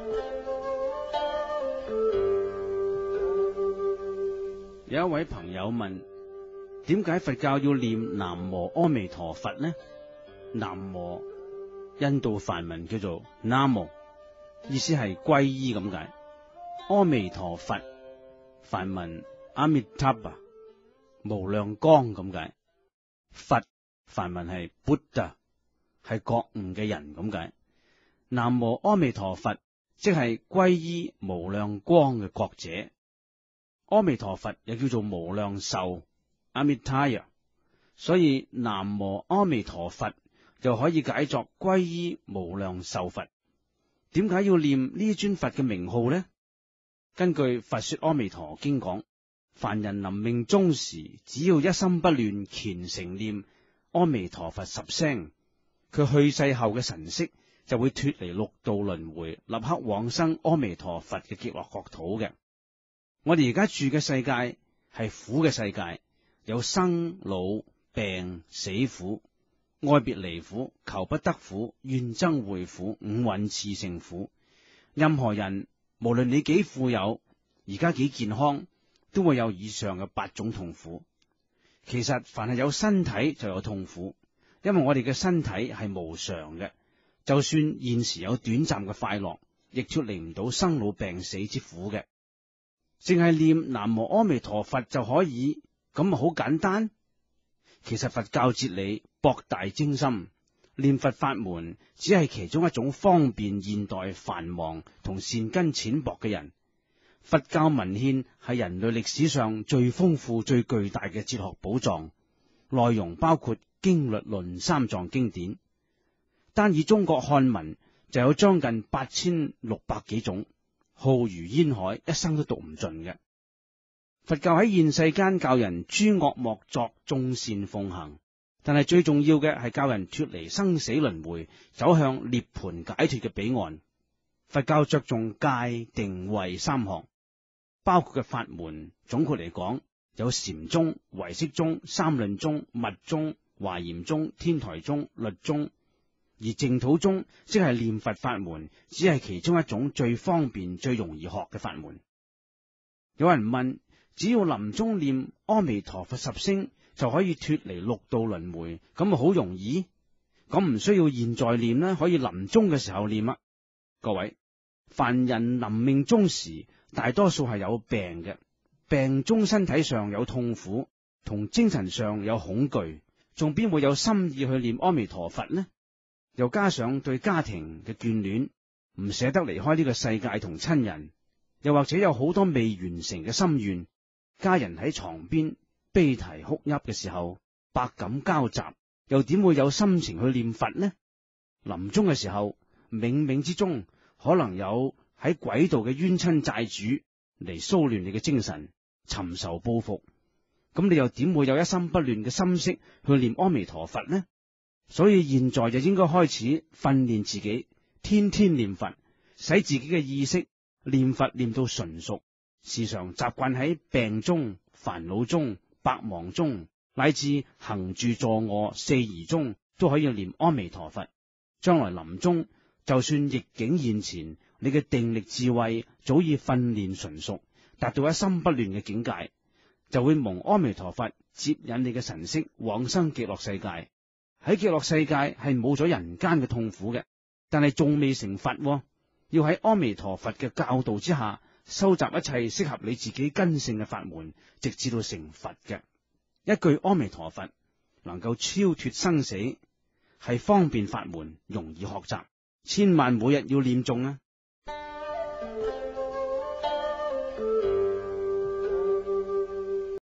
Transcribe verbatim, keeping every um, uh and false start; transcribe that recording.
有一位朋友問：點解佛教要念南無阿彌陀佛呢？南無印度梵文叫做 Namo， 意思係皈依咁解。阿彌陀佛梵文 Amitabha， 無量光咁解。佛梵文係 Buddha， 係覺悟嘅人咁解。南無阿彌陀佛即係皈依無量光嘅覺者。阿彌陀佛又叫做無量壽 Amitaya， 所以南無阿彌陀佛就可以解作皈依無量壽佛。點解要念呢尊佛嘅名號呢？根據《佛說阿彌陀經》講，凡人臨命終時，只要一心不亂虔誠念阿彌陀佛十聲，佢去世後嘅神識就會脫離六道輪迴，立刻往生阿彌陀佛嘅極樂國土嘅。我哋而家住嘅世界係苦嘅世界，有生老病死苦、愛別離苦、求不得苦、怨憎會苦、五蘊熾盛苦。任何人無論你幾富有，而家幾健康，都會有以上嘅八種痛苦。其實凡係有身體就有痛苦，因為我哋嘅身體係無常嘅，就算現時有短暫嘅快樂，亦脫離唔到生老病死之苦嘅。淨係念南無阿彌陀佛就可以，咁啊好簡單。其實佛教哲理博大精深，念佛法門只係其中一種方便現代繁忙同善根淺薄嘅人。佛教文獻係人類歷史上最豐富最巨大嘅哲學寶藏，內容包括經律論三藏經典，單以中國漢文就有將近八千六百幾種，浩如煙海，一生都讀唔盡嘅。佛教喺現世間教人諸惡莫作，眾善奉行，但係最重要嘅係教人脫離生死輪迴，走向涅槃解脫嘅彼岸。佛教着重戒定慧三項，包括嘅法門總括嚟講有禪宗、唯識宗、三論宗、密宗、華嚴宗、天台宗、律宗。而淨土宗即係念佛法門，只係其中一種最方便最容易學嘅法門。有人問，只要臨終念阿彌陀佛十聲就可以脫離六道輪迴，咁啊好容易？咁唔需要現在念啦，可以臨終嘅時候念啊。各位，凡人臨命終時大多數係有病嘅，病中身體上有痛苦，同精神上有恐懼，仲邊會有心意去念阿彌陀佛呢？又加上對家庭嘅眷戀，唔捨得離開呢個世界同親人，又或者有好多未完成嘅心願，家人喺床邊悲啼哭泣嘅時候，百感交集，又點會有心情去念佛呢？臨終嘅時候，冥冥之中可能有喺軌道嘅冤親債主嚟騷亂你嘅精神，尋仇報復，咁你又點會有一心不亂嘅心識去念阿彌陀佛呢？所以現在就應該開始訓練自己，天天念佛，使自己嘅意識念佛念到純熟，時常習慣喺病中、煩惱中、百忙中，乃至行住坐臥四儀中，都可以念阿彌陀佛。將來臨終，就算逆境現前，你嘅定力智慧早已訓練純熟，達到一心不亂嘅境界，就會蒙阿彌陀佛接引你嘅神識往生極樂世界。喺極樂世界係冇咗人間嘅痛苦嘅，但係仲未成佛，要喺阿彌陀佛嘅教導之下，收集一切適合你自己根性嘅法門，直至到成佛嘅。一句阿彌陀佛能夠超脫生死，係方便法門，容易學習，千萬每日要念誦啊！